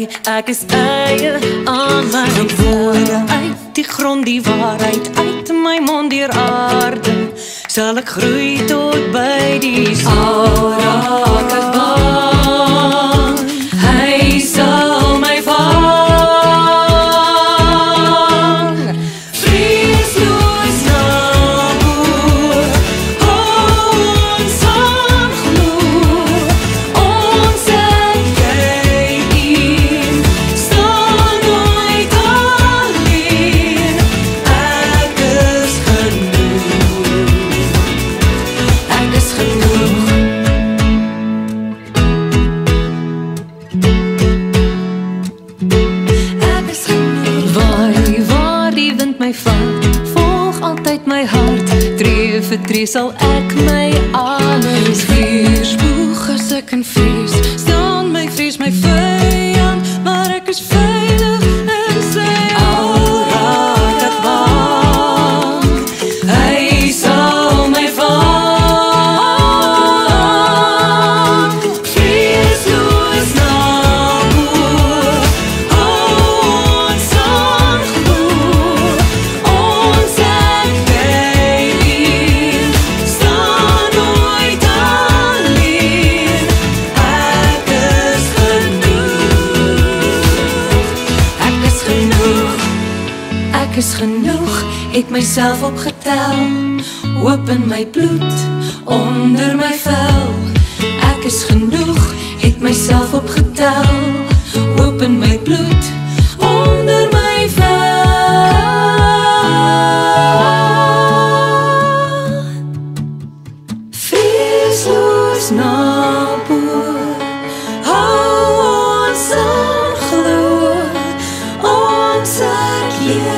ek is eie aan my gebore uit die grond, die waarheid uit my mond deur aarde, sal ek groei tot by die son. Al raak ek bang, hy sal my vang. Vreesloos na boer, ons aan glo, ons en jy een, staan nooit alleen. Ek is genoeg, ek is genoeg. Ek is genoeg. Waar die wind my vat, volg altyd my hart, tree vir tree sal ek my alles gee. Spoeg as ek in vrees, staan my vrees my vyand, maar ek is veilig in sy al raak ek bang, hy sal my vang. Vreesloos na boer, ons aan glo, ons en jy een, staan nooit alleen. Ek is genoeg, ek is genoeg, ek is genoeg, het myself opgetel, hoop in my bloed, onder my vel. Ek is genoeg, het myself opgetel, hoop in my bloed, onder my vel. Vreesloos na boer, hou ons aan glo, ons ek